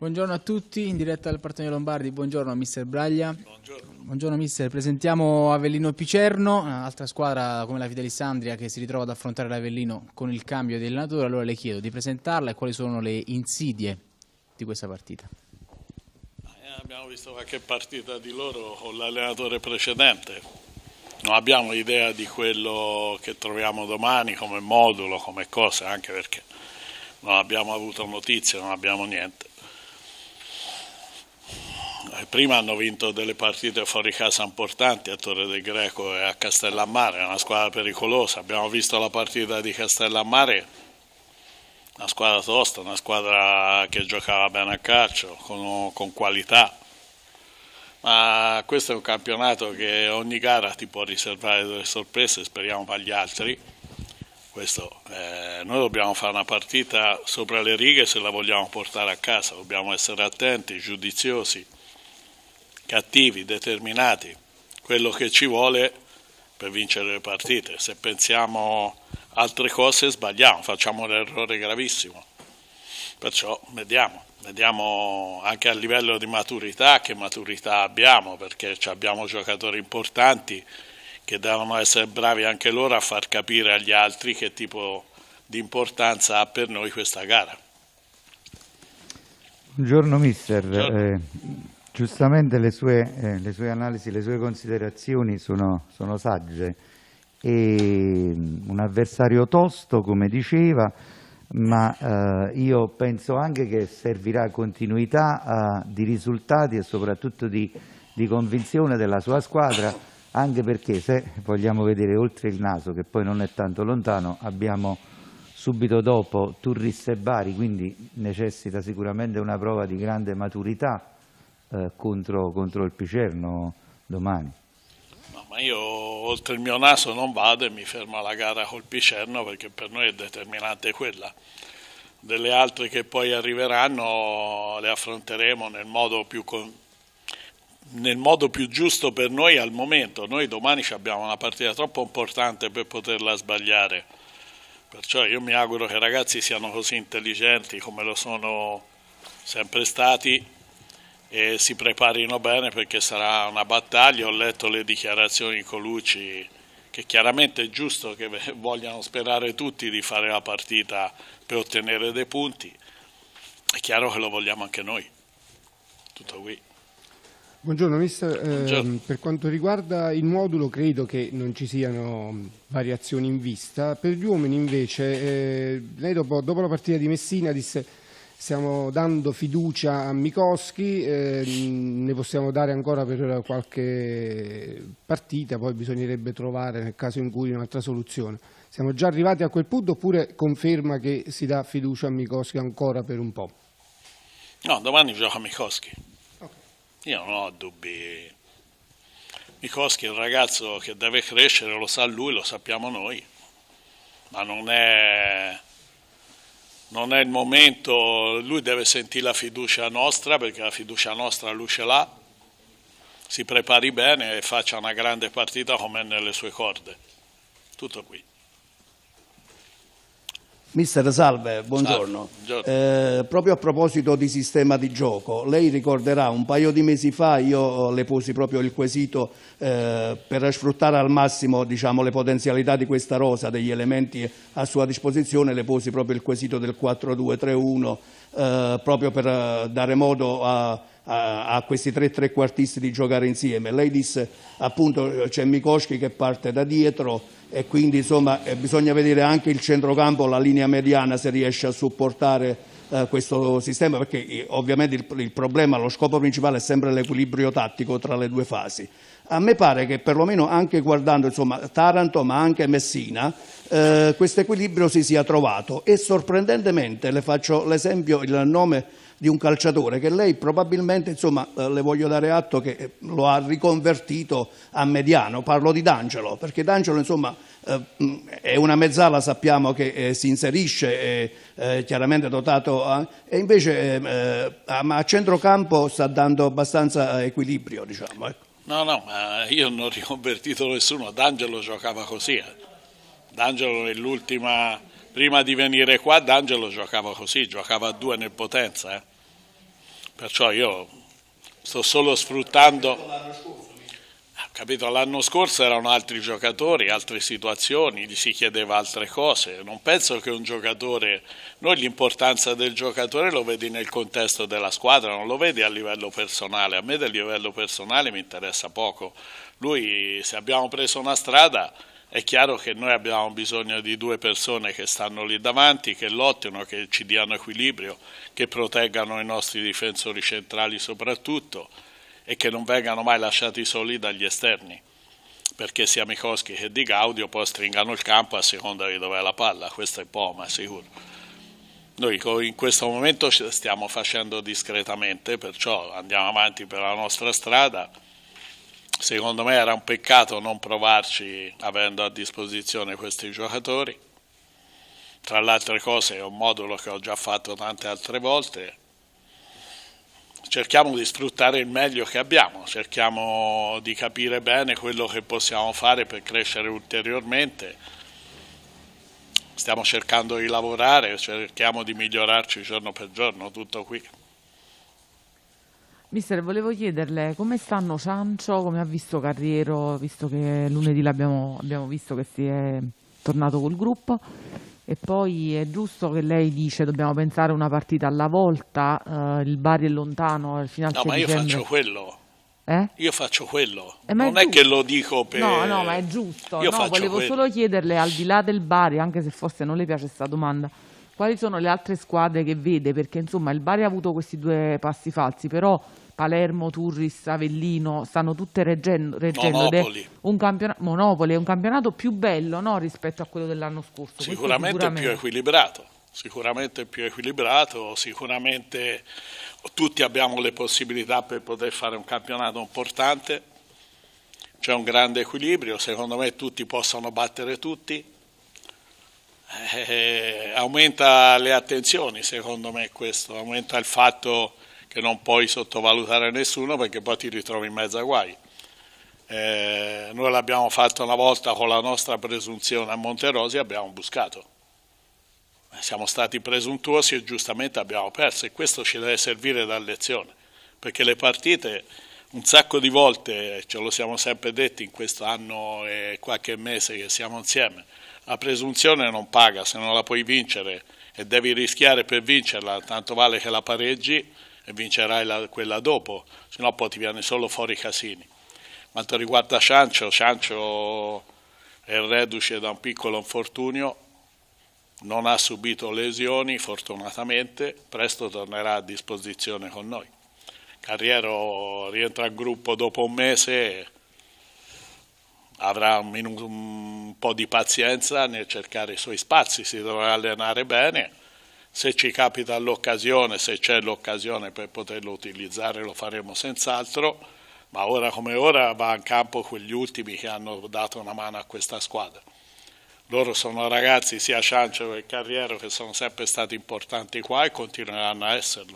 Buongiorno a tutti, in diretta dal Partenio Lombardi, buongiorno mister Braglia. Buongiorno mister, presentiamo Avellino Picerno, altra squadra come la Fidelissandria che si ritrova ad affrontare l'Avellino con il cambio di allenatore. Allora le chiedo di presentarla e quali sono le insidie di questa partita. Abbiamo visto qualche partita di loro con l'allenatore precedente, non abbiamo idea di quello che troviamo domani come modulo, come cose, anche perché non abbiamo avuto notizie, non abbiamo niente. Prima hanno vinto delle partite fuori casa importanti a Torre del Greco e a Castellammare, è una squadra pericolosa. Abbiamo visto la partita di Castellammare, una squadra tosta, una squadra che giocava bene a calcio, con qualità. Ma questo è un campionato che ogni gara ti può riservare delle sorprese, speriamo per gli altri. Noi dobbiamo fare una partita sopra le righe se la vogliamo portare a casa, dobbiamo essere attenti, giudiziosi, cattivi, determinati, quello che ci vuole per vincere le partite. Se pensiamo altre cose sbagliamo, facciamo un errore gravissimo. Perciò vediamo anche a livello di maturità che maturità abbiamo, perché abbiamo giocatori importanti che devono essere bravi anche loro a far capire agli altri che tipo di importanza ha per noi questa gara. Buongiorno mister. Buongiorno. Giustamente le sue analisi, le sue considerazioni sono sagge. Un avversario tosto, come diceva, ma io penso anche che servirà continuità di risultati e soprattutto di convinzione della sua squadra, anche perché se vogliamo vedere oltre il naso, che poi non è tanto lontano, abbiamo subito dopo Turris e Bari, quindi necessita sicuramente una prova di grande maturità contro il Picerno domani. No, ma io oltre il mio naso non vado e mi fermo alla gara col Picerno, perché per noi è determinante quella. Delle altre che poi arriveranno le affronteremo nel modo più giusto per noi al momento. Noi domani abbiamo una partita troppo importante per poterla sbagliare, perciò io mi auguro che i ragazzi siano così intelligenti come lo sono sempre stati e si preparino bene, perché sarà una battaglia. Ho letto le dichiarazioni di Colucci, che chiaramente è giusto che vogliano sperare tutti di fare la partita per ottenere dei punti. È chiaro che lo vogliamo anche noi. Tutto qui. Buongiorno mister, Buongiorno. Per quanto riguarda il modulo credo che non ci siano variazioni in vista. Per gli uomini invece, lei dopo la partita di Messina disse: stiamo dando fiducia a Mikowski, ne possiamo dare ancora per qualche partita, poi bisognerebbe trovare nel caso in cui un'altra soluzione. Siamo già arrivati a quel punto oppure conferma che si dà fiducia a Mikowski ancora per un po'? No, domani gioca Mikowski. Okay. Io non ho dubbi. Mikowski è un ragazzo che deve crescere, lo sa lui, lo sappiamo noi, ma non è il momento. Lui deve sentire la fiducia nostra, perché la fiducia nostra lui ce l'ha, si prepari bene e faccia una grande partita come è nelle sue corde. Tutto qui. Mister, salve, buongiorno. Buongiorno. Proprio a proposito di sistema di gioco, lei ricorderà un paio di mesi fa io le posi proprio il quesito per sfruttare al massimo, diciamo, le potenzialità di questa rosa, degli elementi a sua disposizione, le posi proprio il quesito del 4-2-3-1 proprio per dare modo a questi tre trequartisti di giocare insieme. Lei disse appunto c'è Mikowski che parte da dietro e quindi insomma bisogna vedere anche il centrocampo, la linea mediana, se riesce a supportare questo sistema, perché ovviamente il problema, lo scopo principale è sempre l'equilibrio tattico tra le due fasi. A me pare che perlomeno anche guardando insomma Taranto ma anche Messina questo equilibrio si sia trovato, e sorprendentemente le faccio l'esempio, il nome di un calciatore che lei probabilmente, insomma, le voglio dare atto che lo ha riconvertito a mediano, parlo di D'Angelo, perché D'Angelo insomma è una mezzala, sappiamo che si inserisce, chiaramente dotato, e invece ma a centrocampo sta dando abbastanza equilibrio, diciamo. Ecco. No, ma io non ho riconvertito nessuno, D'Angelo giocava così. D'Angelo prima di venire qua, D'Angelo giocava così, giocava a due nel Potenza. Perciò io sto solo sfruttando... Capito, l'anno scorso erano altri giocatori, altre situazioni, gli si chiedeva altre cose. Non penso che un giocatore, noi l'importanza del giocatore lo vedi nel contesto della squadra, non lo vedi a livello personale. A me del livello personale mi interessa poco. Lui, se abbiamo preso una strada, è chiaro che noi abbiamo bisogno di due persone che stanno lì davanti, che lottino, che ci diano equilibrio, che proteggano i nostri difensori centrali soprattutto, e che non vengano mai lasciati soli dagli esterni, perché sia Micoschi che Di Gaudio poi stringano il campo a seconda di dove è la palla, questo è poco ma sicuro. Noi in questo momento stiamo facendo discretamente, perciò andiamo avanti per la nostra strada. Secondo me era un peccato non provarci avendo a disposizione questi giocatori. Tra le altre cose è un modulo che ho già fatto tante altre volte. Cerchiamo di sfruttare il meglio che abbiamo, cerchiamo di capire bene quello che possiamo fare per crescere ulteriormente. Stiamo cercando di lavorare, cerchiamo di migliorarci giorno per giorno, tutto qui. Mister, volevo chiederle come stanno Ciancio, come ha visto Carriero, visto che lunedì abbiamo visto che si è tornato col gruppo. E poi è giusto che lei dice dobbiamo pensare una partita alla volta, il Bari è lontano fino al 6 No, ma io dicembre. faccio quello. Io faccio quello. Non è che lo dico per... No, ma è giusto. Volevo solo chiederle, al di là del Bari, anche se forse non le piace questa domanda, quali sono le altre squadre che vede? Perché insomma il Bari ha avuto questi due passi falsi, però Palermo, Turris, Avellino stanno tutte reggendo Monopoli. Monopoli è un campionato più bello, no, rispetto a quello dell'anno scorso. Sicuramente più equilibrato, sicuramente tutti abbiamo le possibilità per poter fare un campionato importante, c'è un grande equilibrio, secondo me tutti possono battere tutti, aumenta le attenzioni, secondo me questo, aumenta il fatto che non puoi sottovalutare nessuno perché poi ti ritrovi in mezzo a guai. Noi l'abbiamo fatto una volta con la nostra presunzione a Monterosi, abbiamo buscato. Siamo stati presuntuosi e giustamente abbiamo perso e questo ci deve servire da lezione, perché le partite un sacco di volte, ce lo siamo sempre detti in questo anno e qualche mese che siamo insieme, la presunzione non paga, se non la puoi vincere e devi rischiare per vincerla, tanto vale che la pareggi e vincerai quella dopo, se no poi ti viene solo fuori casini. Quanto riguarda Ciancio è reduce da un piccolo infortunio, non ha subito lesioni fortunatamente, presto tornerà a disposizione con noi. Carriero rientra al gruppo dopo un mese, avrà un po' di pazienza nel cercare i suoi spazi, si dovrà allenare bene. Se ci capita l'occasione, se c'è l'occasione per poterlo utilizzare lo faremo senz'altro, ma ora come ora va in campo quegli ultimi che hanno dato una mano a questa squadra. Loro sono ragazzi, sia Ciancio che Carriero, che sono sempre stati importanti qua e continueranno a esserlo.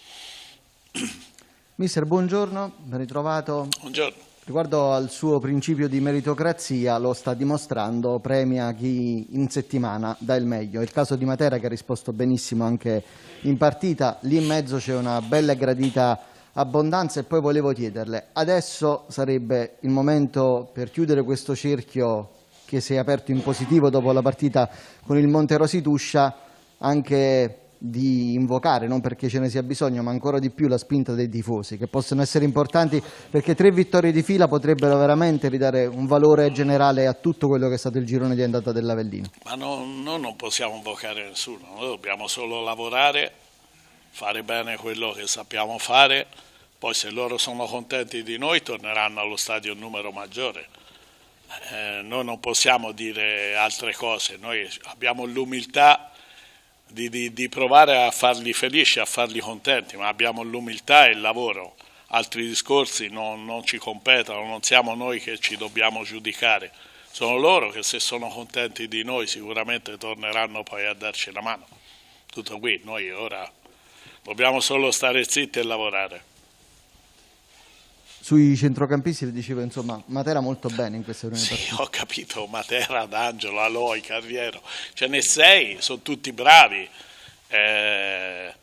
Mister, buongiorno, ben ritrovato. Buongiorno. Riguardo al suo principio di meritocrazia, lo sta dimostrando, premia chi in settimana dà il meglio. È il caso di Matera che ha risposto benissimo anche in partita, lì in mezzo c'è una bella e gradita abbondanza e poi volevo chiederle, adesso sarebbe il momento per chiudere questo cerchio che si è aperto in positivo dopo la partita con il Monterosi Tuscia, anche di invocare, non perché ce ne sia bisogno, ma ancora di più la spinta dei tifosi, che possono essere importanti perché 3 vittorie di fila potrebbero veramente ridare un valore generale a tutto quello che è stato il girone di andata dell'Avellino. Ma noi non possiamo invocare nessuno, noi dobbiamo solo lavorare, fare bene quello che sappiamo fare, poi se loro sono contenti di noi torneranno allo stadio in numero maggiore. Noi non possiamo dire altre cose, noi abbiamo l'umiltà di provare a farli felici, a farli contenti, ma abbiamo l'umiltà e il lavoro. Altri discorsi non ci competono, non siamo noi che ci dobbiamo giudicare, sono loro che se sono contenti di noi sicuramente torneranno poi a darci la mano. Tutto qui, noi ora dobbiamo solo stare zitti e lavorare. Sui centrocampisti le dicevo, insomma, Matera molto bene in queste prime partite. Sì, ho capito, Matera, D'Angelo, Aloi, Carriero, ce n'è 6, sono tutti bravi.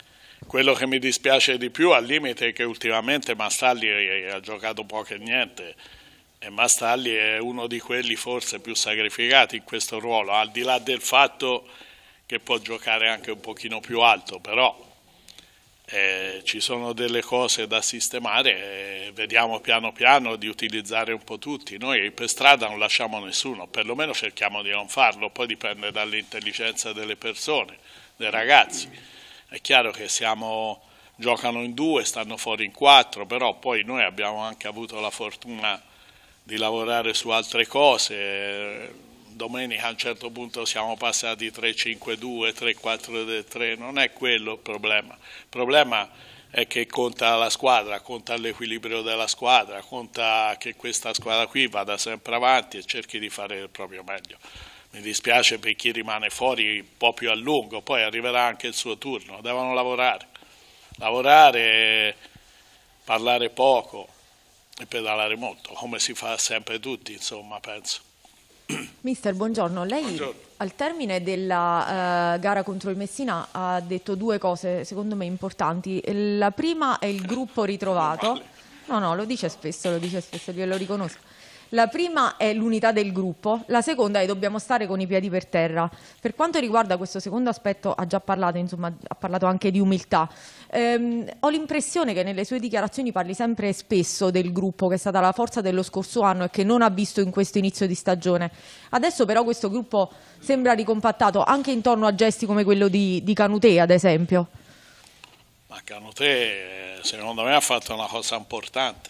Quello che mi dispiace di più al limite è che ultimamente Mastalli ha giocato poco e niente, e Mastalli è uno di quelli forse più sacrificati in questo ruolo, al di là del fatto che può giocare anche un pochino più alto, però ci sono delle cose da sistemare e vediamo piano piano di utilizzare un po' tutti. Noi per strada non lasciamo nessuno, perlomeno cerchiamo di non farlo, poi dipende dall'intelligenza delle persone, dei ragazzi. È chiaro che giocano in 2, stanno fuori in 4, però poi noi abbiamo anche avuto la fortuna di lavorare su altre cose. Domenica a un certo punto siamo passati 3-5-2, 3-4-3, non è quello il problema. Il problema è che conta la squadra, conta l'equilibrio della squadra, conta che questa squadra qui vada sempre avanti e cerchi di fare il proprio meglio. Mi dispiace per chi rimane fuori un po' più a lungo, poi arriverà anche il suo turno, devono lavorare, parlare poco e pedalare molto, come si fa sempre tutti, insomma, penso. Mister, buongiorno. Lei Buongiorno. al termine della gara contro il Messina ha detto due cose secondo me importanti. La prima è il gruppo ritrovato. No, lo dice spesso, glielo riconosco. La prima è l'unità del gruppo, la seconda è dobbiamo stare con i piedi per terra. Per quanto riguarda questo secondo aspetto ha già parlato, insomma, ha parlato anche di umiltà. Ho l'impressione che nelle sue dichiarazioni parli sempre e spesso del gruppo, che è stata la forza dello scorso anno e che non ha visto in questo inizio di stagione. Adesso però questo gruppo sembra ricompattato anche intorno a gesti come quello di Canutè, ad esempio. Ma Canutè secondo me ha fatto una cosa importante.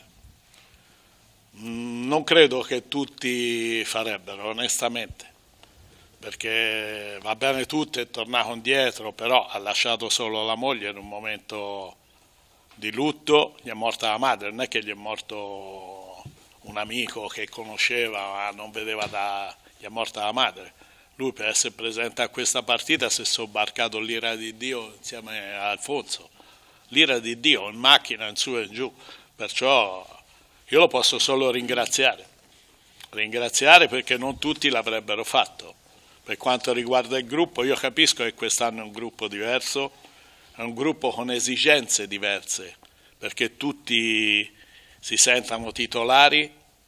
Non credo che tutti farebbero, onestamente, perché va bene tutto, è tornato indietro, però ha lasciato solo la moglie in un momento di lutto, gli è morta la madre, non è che gli è morto un amico che conosceva ma non vedeva gli è morta la madre. Lui per essere presente a questa partita si è sobbarcato l'ira di Dio insieme a Alfonso, l'ira di Dio in macchina in su e in giù, perciò io lo posso solo ringraziare perché non tutti l'avrebbero fatto. Per quanto riguarda il gruppo, io capisco che quest'anno è un gruppo diverso, è un gruppo con esigenze diverse, perché tutti si sentono titolari.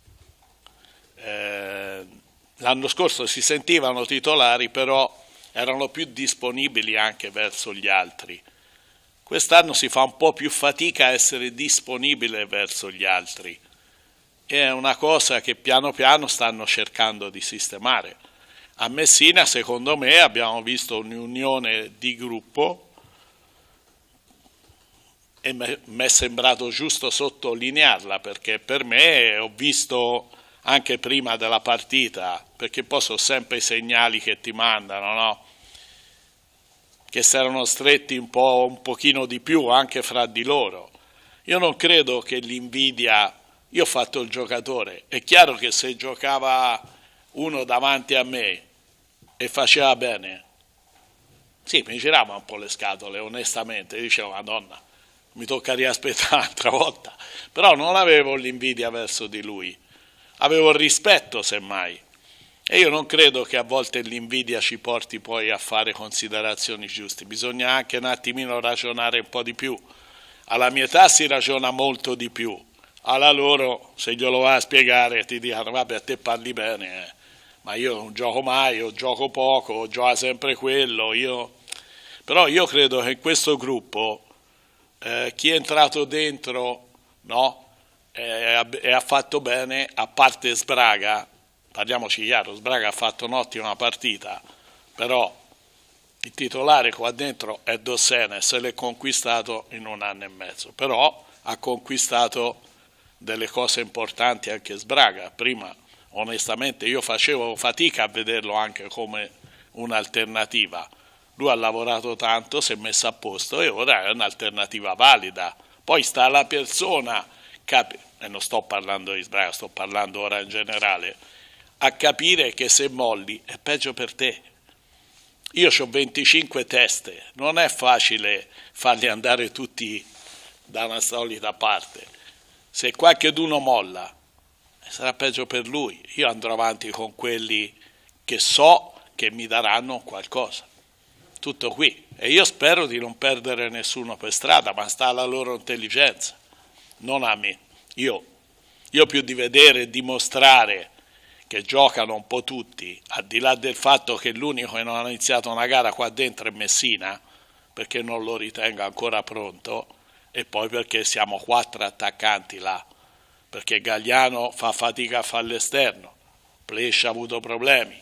L'anno scorso si sentivano titolari, però erano più disponibili anche verso gli altri. Quest'anno si fa un po' più fatica a essere disponibile verso gli altri. È una cosa che piano piano stanno cercando di sistemare. A Messina, secondo me, abbiamo visto un'unione di gruppo e mi è sembrato giusto sottolinearla, perché per me ho visto anche prima della partita, perché poi sono sempre i segnali che ti mandano, no? Che si erano stretti un pochino di più anche fra di loro. Io non credo che l'invidia. Io ho fatto il giocatore, è chiaro che se giocava uno davanti a me e faceva bene, sì, mi girava un po' le scatole, onestamente, dicevo, Madonna, mi tocca riaspettare un'altra volta, però non avevo l'invidia verso di lui, avevo il rispetto semmai, e io non credo che a volte l'invidia ci porti poi a fare considerazioni giuste, bisogna anche un attimino ragionare un po' di più, alla mia età si ragiona molto di più. Alla loro, se glielo va a spiegare, ti dicono, vabbè, a te parli bene, ma io non gioco mai, o gioco poco, o gioca sempre quello. Però io credo che in questo gruppo chi è entrato dentro, no, e ha fatto bene, a parte Sbraga, parliamoci chiaro, Sbraga ha fatto un'ottima partita, però il titolare qua dentro è Dossena e se l'è conquistato in 1 anno e mezzo, però ha conquistato delle cose importanti anche Sbraga. Prima onestamente io facevo fatica a vederlo anche come un'alternativa, lui ha lavorato tanto, si è messo a posto e ora è un'alternativa valida, poi sta alla persona, e non sto parlando di Sbraga, sto parlando ora in generale, a capire che se molli è peggio per te. Io ho 25 teste, non è facile farli andare tutti da una solita parte. Se qualcheduno molla, sarà peggio per lui. Io andrò avanti con quelli che so che mi daranno qualcosa. Tutto qui. E io spero di non perdere nessuno per strada, ma sta alla loro intelligenza, non a me. Io più di vedere e dimostrare che giocano un po' tutti, al di là del fatto che l'unico che non ha iniziato una gara qua dentro è Messina, perché non lo ritengo ancora pronto, e poi perché siamo 4 attaccanti là, perché Gagliano fa fatica a fare l'esterno, Plescia ha avuto problemi.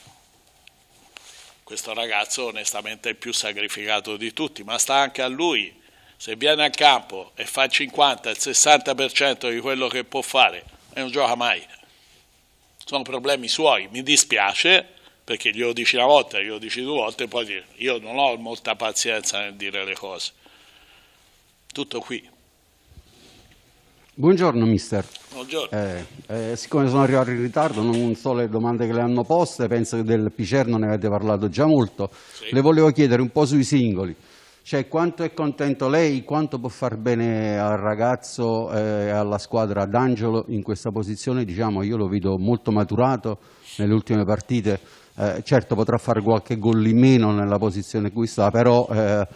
Questo ragazzo onestamente è il più sacrificato di tutti, ma sta anche a lui. Se viene a campo e fa il 50, il 60% di quello che può fare e non gioca mai. Sono problemi suoi, mi dispiace, perché glielo dici una volta, glielo dici 2 volte, poi io non ho molta pazienza nel dire le cose. Tutto qui. Buongiorno mister. Buongiorno. Siccome sono arrivato in ritardo, non so le domande che le hanno poste, penso che del Picerno ne avete parlato già molto. Sì. Le volevo chiedere un po' sui singoli, cioè quanto è contento lei, quanto può far bene al ragazzo e alla squadra D'Angelo in questa posizione. Diciamo, io lo vedo molto maturato nelle ultime partite, certo potrà fare qualche gol in meno nella posizione in cui sta, però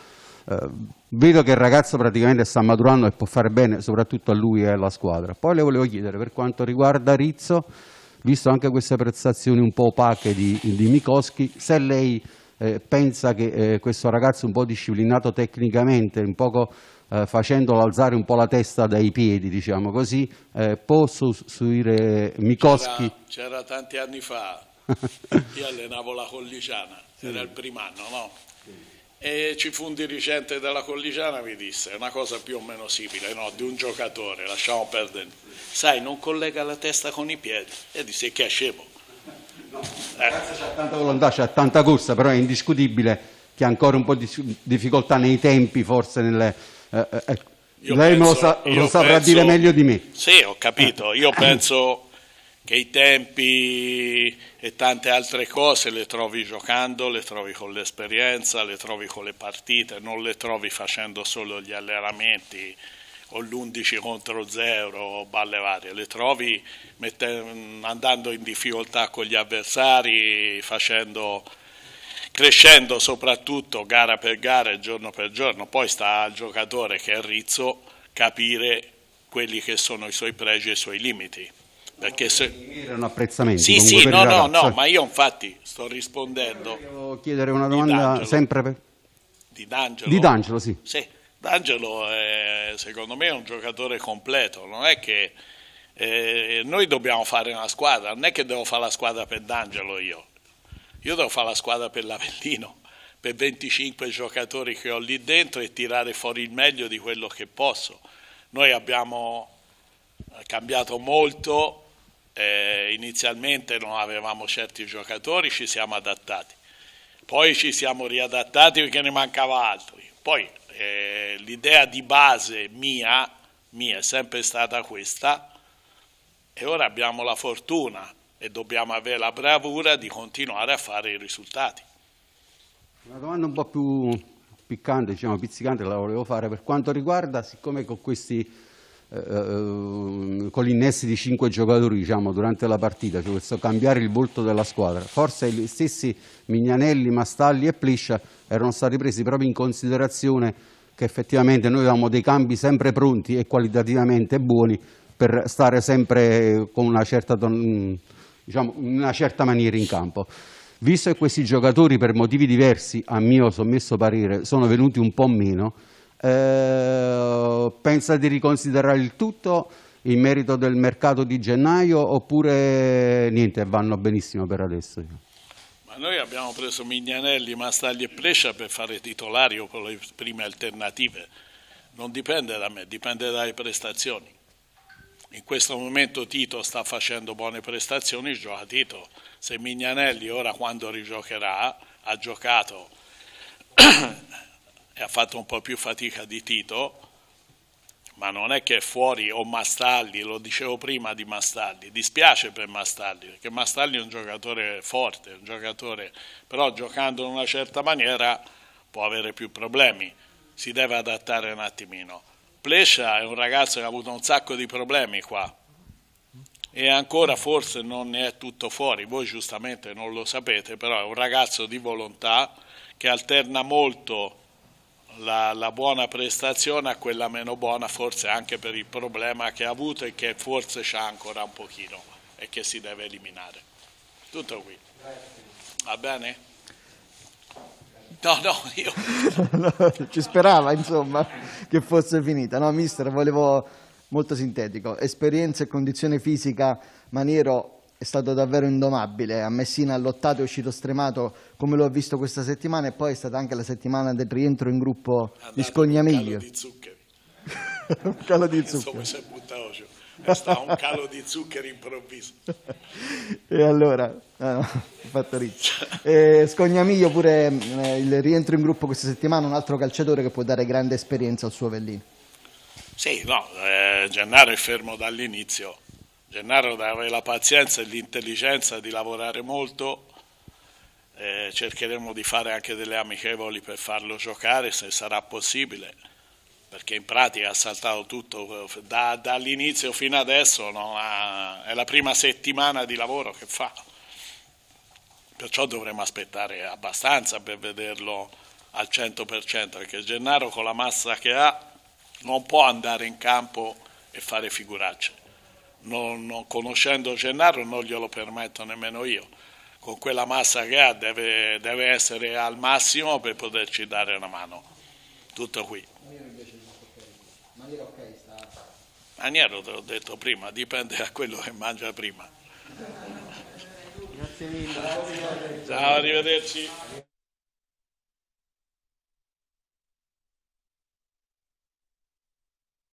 vedo che il ragazzo praticamente sta maturando e può fare bene soprattutto a lui e alla squadra. Poi le volevo chiedere, per quanto riguarda Rizzo, visto anche queste prestazioni un po' opache di Mikovski, se lei pensa che questo ragazzo un po' disciplinato tecnicamente, un poco facendolo alzare un po' la testa dai piedi, diciamo così, può sostituire Mikovski? C'era tanti anni fa, io allenavo la Collicana, era il primo anno, no? E ci fu un dirigente della Collicana, mi disse una cosa più o meno simile, no, di un giocatore, lasciamo perdere, sai, non collega la testa con i piedi, e disse che è scemo. C'ha tanta volontà, c'ha tanta corsa, però è indiscutibile che ha ancora un po' di difficoltà nei tempi, forse nelle... lei lo saprà dire meglio di me. Sì, ho capito, io penso che i tempi e tante altre cose le trovi giocando, le trovi con l'esperienza, le trovi con le partite, non le trovi facendo solo gli allenamenti o l'11 contro 0 o balle varie, le trovi andando in difficoltà con gli avversari, crescendo soprattutto gara per gara e giorno per giorno. Poi sta al giocatore, che è Rizzo, capire quelli che sono i suoi pregi e i suoi limiti. Perché erano apprezzamenti. Sì, no, ma io infatti sto rispondendo. Volevo chiedere una domanda sempre per... Di D'Angelo? Di D'Angelo, sì. Sì, D'Angelo secondo me è un giocatore completo, non è che noi dobbiamo fare una squadra, non è che devo fare la squadra per D'Angelo io devo fare la squadra per l'Avellino, per 25 giocatori che ho lì dentro e tirare fuori il meglio di quello che posso. Noi abbiamo cambiato molto. Inizialmente non avevamo certi giocatori, ci siamo adattati, poi ci siamo riadattati perché ne mancava altri, poi l'idea di base mia è sempre stata questa, e ora abbiamo la fortuna e dobbiamo avere la bravura di continuare a fare i risultati. Una domanda un po' più piccante, diciamo pizzicante, la volevo fare per quanto riguarda, siccome con questi con l'innessi di 5 giocatori, diciamo, durante la partita, cioè questo cambiare il volto della squadra, forse gli stessi Mignanelli, Mastalli e Plescia erano stati presi proprio in considerazione, che effettivamente noi avevamo dei cambi sempre pronti e qualitativamente buoni per stare sempre con una certa, diciamo, una certa maniera in campo. Visto che questi giocatori per motivi diversi, a mio sommesso parere, sono venuti un po' meno, pensa di riconsiderare il tutto in merito del mercato di gennaio, oppure niente, vanno benissimo per adesso? Ma noi abbiamo preso Mignanelli, Mastalli e Plescia per fare titolari o per le prime alternative. Non dipende da me, dipende dalle prestazioni. In questo momento Tito sta facendo buone prestazioni, gioca Tito. Se Mignanelli ora, quando rigiocherà, ha giocato e ha fatto un po' più fatica di Tito, ma non è che è fuori, o Mastalli, lo dicevo prima di Mastalli, dispiace per Mastalli, perché Mastalli è un giocatore forte, un giocatore, però giocando in una certa maniera può avere più problemi, si deve adattare un attimino. Plescia è un ragazzo che ha avuto un sacco di problemi qua e ancora forse non ne è tutto fuori, voi giustamente non lo sapete, però è un ragazzo di volontà che alterna molto la buona prestazione a quella meno buona, forse anche per il problema che ha avuto e che forse c'ha ancora un pochino e che si deve eliminare. Tutto qui. Va bene? No, io... No, ci sperava, insomma, che fosse finita. No, mister, volevo molto sintetico. Esperienza e condizione fisica, Maniero è stato davvero indomabile. A Messina ha lottato, è uscito stremato, come l'ho visto questa settimana, e poi è stata anche la settimana del rientro in gruppo di Scognamiglio. Un calo di zuccheri. Un calo di zuccheri. Insomma, si è buttato giù. È stato un calo di zuccheri improvviso. E allora, ho fatto riccio. Scognamiglio pure, il rientro in gruppo questa settimana, un altro calciatore che può dare grande esperienza al suo Avellino. Sì, no, Gennaro è fermo dall'inizio. Gennaro deve avere la pazienza e l'intelligenza di lavorare molto. Cercheremo di fare anche delle amichevoli per farlo giocare se sarà possibile, perché in pratica ha saltato tutto dall'inizio fino adesso, no? È la prima settimana di lavoro che fa, perciò dovremo aspettare abbastanza per vederlo al 100%, perché Gennaro con la massa che ha non può andare in campo e fare figuracce. Non conoscendo Gennaro non glielo permetto nemmeno io. Con quella massa che ha deve essere al massimo per poterci dare una mano. Tutto qui. Maniero te l'ho detto prima, dipende da quello che mangia prima. Grazie mille. Ciao, arrivederci.